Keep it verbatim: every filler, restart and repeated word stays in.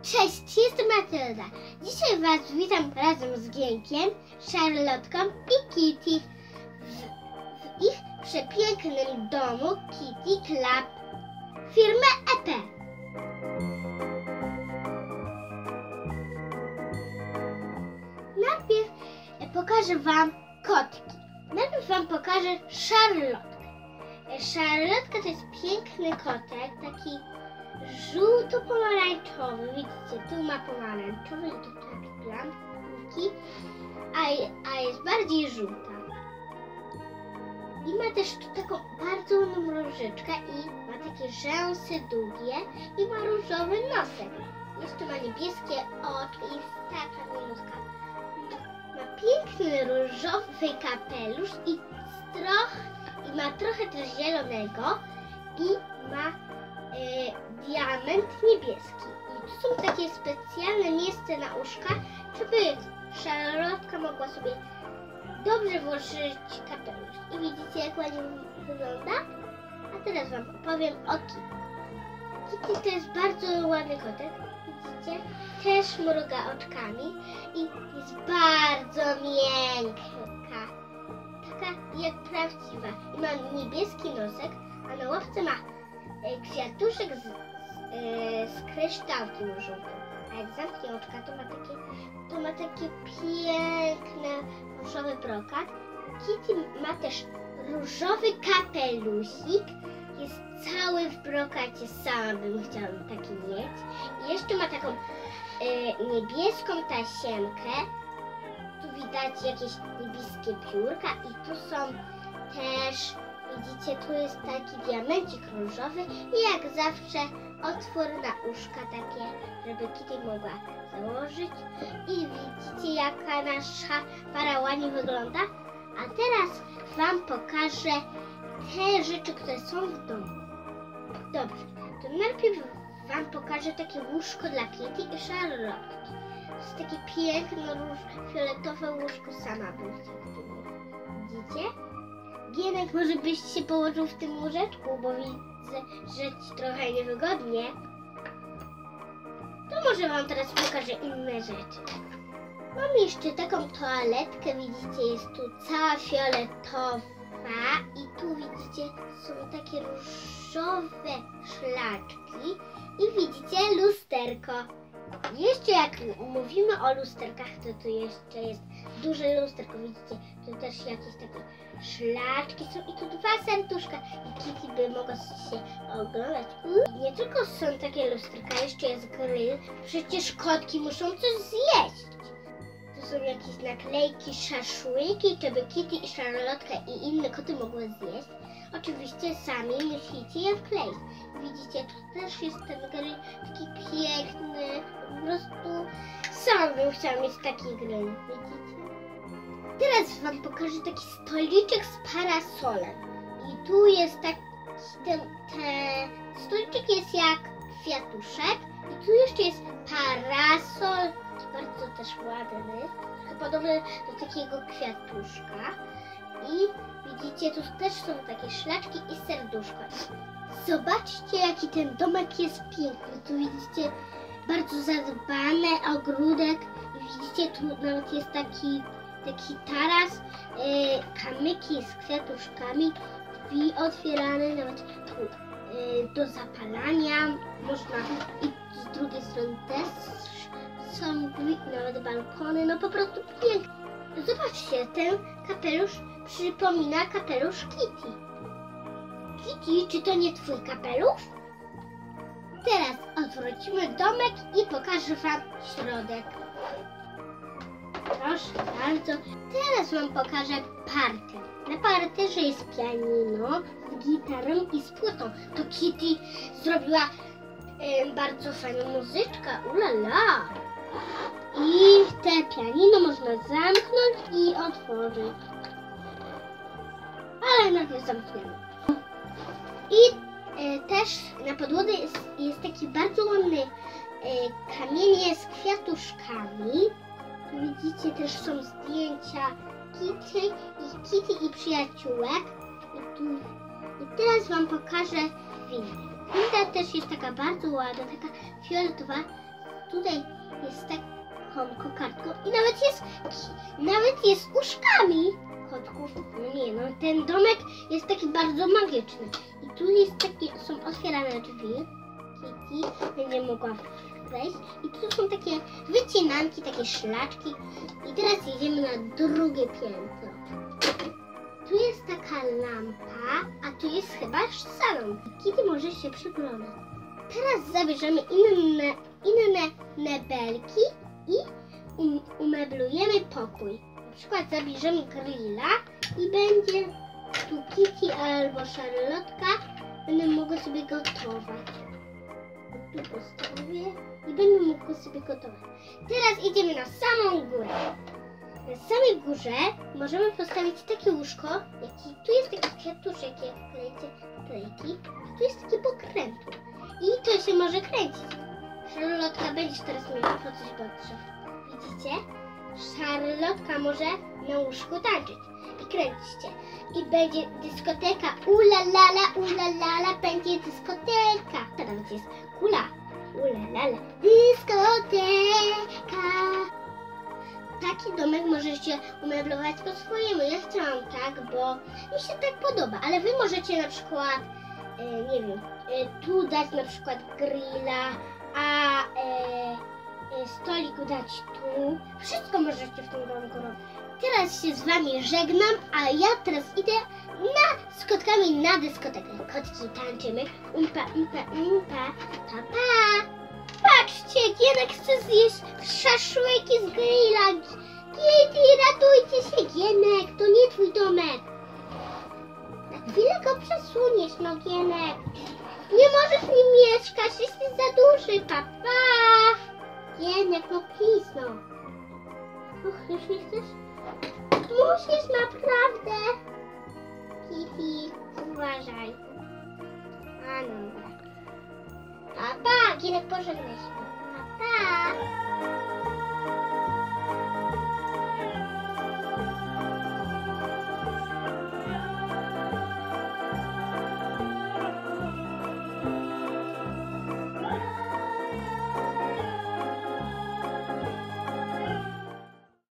Cześć, jestem Matylda. Dzisiaj Was witam razem z Gienkiem, Charlotką i Kitty w, w ich przepięknym domu Kitty Club firmy E P. Najpierw pokażę Wam kotki. Najpierw Wam pokażę Charlotkę. Charlotka to jest piękny kotek, taki żółto-pomarańczowy. Widzicie, tu ma pomarańczowy i tu takie plamki, a, a jest bardziej żółta. I ma też tu taką bardzo ładną różyczkę i ma takie rzęsy długie i ma różowy nosek. Jeszcze ma niebieskie oczy i jest taka minuska. Ma piękny różowy kapelusz i trochę i ma trochę też zielonego i ma e, diament niebieski. I tu są takie specjalne miejsca na uszka, żeby Charlotka mogła sobie dobrze włożyć kapelusz. I widzicie, jak ładnie wygląda? A teraz Wam opowiem o Kitty. Kitty to jest bardzo ładny kotek. Widzicie? Też mruga oczkami i jest bardzo miękka. Taka jak prawdziwa. I ma niebieski nosek, a na łapce ma e, kwiatuszek z, z, e, z kryształkiem żółtym. A jak zamknie oczka, to ma takie, to ma takie piękne różowy brokat. Kitty ma też różowy kapelusik. Jest cały w brokacie, sama bym chciała taki mieć. I jeszcze ma taką e, niebieską tasiemkę. Tu widać jakieś niebieskie piórka i tu są też, widzicie, tu jest taki diamencik różowy i jak zawsze otwór na uszka takie, żeby Kitty mogła założyć. I widzicie, jaka nasza para ładnie wygląda. A teraz Wam pokażę te rzeczy, które są w domu. Dobrze, to najpierw Wam pokażę takie łóżko dla Kitty i Charlotki. To jest takie piękne, róż, fioletowe łóżko, sama bym chciała. Widzicie? Gienek, może byś się położył w tym łóżeczku, bo widzę, że Ci trochę niewygodnie. To może Wam teraz pokażę inne rzeczy. Mam jeszcze taką toaletkę, widzicie, jest tu cała fioletowa i tu widzicie, są takie różowe szlaczki i widzicie lusterko. Jeszcze jak mówimy o lusterkach, to tu jeszcze jest duże lusterko, widzicie, tu też jakieś takie szlaczki są i tu dwa serduszka i Kitty by mogła się oglądać. I nie tylko są takie lusterka, jeszcze jest grill, przecież kotki muszą coś zjeść. Tu są jakieś naklejki, szaszłyki, żeby Kitty i Charlotka i inne koty mogły zjeść. Oczywiście sami musicie je wkleić. Widzicie, tu też jest ten grill taki piękny, po prostu sam bym chciała mieć taki grill, widzicie? Teraz Wam pokażę taki stoliczek z parasolem. I tu jest taki, ten, ten stoliczek jest jak kwiatuszek i tu jeszcze jest parasol, bardzo też ładny, podobny do takiego kwiatuszka. I widzicie, tu też są takie szlaczki i serduszka. Zobaczcie, jaki ten domek jest piękny. Tu widzicie bardzo zadbany ogródek. I widzicie, tu nawet jest taki, taki taras, yy, kamyki z kwiatuszkami, drzwi otwierane, nawet tu yy, do zapalania można. I z drugiej strony też są nawet balkony, no po prostu pięknie. Zobaczcie, ten kapelusz przypomina kapelusz Kitty. Kitty, czy to nie Twój kapelusz? Teraz odwrócimy domek i pokażę Wam środek. Proszę bardzo. Teraz Wam pokażę parter. Na parterze jest pianino z gitarą i z płytą. To Kitty zrobiła e, bardzo fajną muzyczkę. Ulala! I te pianino można zamknąć i otworzyć. Ale najpierw zamkniemy. I e, też na podłodze jest, jest taki bardzo ładny e, kamienie z kwiatuszkami. Tu widzicie, też są zdjęcia Kitty i Kitty i przyjaciółek. I, tu, I teraz Wam pokażę windę. Winda też jest taka bardzo ładna, taka fioletowa, tutaj jest taką kokardką i nawet jest, nawet jest uszkami kotków. No nie, no ten domek jest taki bardzo magiczny. I tu jest takie, są otwierane drzwi. Kitty będzie mogła wejść. I tu są takie wycinanki, takie szlaczki. I teraz jedziemy na drugie piętro. Tu jest taka lampa, a tu jest chyba salon. Kitty może się przyglądać. Teraz zabierzemy inne, inne mebelki i um, umeblujemy pokój. Na przykład zabierzemy grilla i będzie tu Kitty albo Charlotka. Będę mogła sobie gotować. Tu postawię i będę mogła sobie gotować. Teraz idziemy na samą górę. Na samej górze możemy postawić takie łóżko, jaki, tu jest taki kwiatuszek, jak klejcie klejki, a tu jest taki pokrętło. I to się może kręcić. Charlotka będziesz teraz miała po coś patrzeć. Widzicie? Charlotka może na łóżku tańczyć i kręcicie. I będzie dyskoteka. Ulalala, ulalala, będzie dyskoteka. Teraz jest kula. Ulalala, dyskoteka. Taki domek możecie umeblować po swojemu. Ja chciałam tak, bo mi się tak podoba. Ale wy możecie na przykład, e, nie wiem, e, tu dać na przykład grilla, a e, e, stolik dać tu. Wszystko możecie w tym domku robić. Teraz się z wami żegnam, a ja teraz idę na, z kotkami na dyskotekę. Kotki tańczymy. Umpa, umpa, umpa. Pa, pa. Patrzcie, Gienek chce zjeść szaszłyki z grilla. Kitty, ratujcie się, Gienek, to nie twój domek. Na chwilę go przesuniesz, no Gienek. Nie możesz w nim mieszkać, jesteś za duży, papa. Gienek, no please, no. Och, już nie chcesz? Musisz naprawdę. Kitty, uważaj. A no, dobra. Papa, Gienek, pożegnaj się. Papa.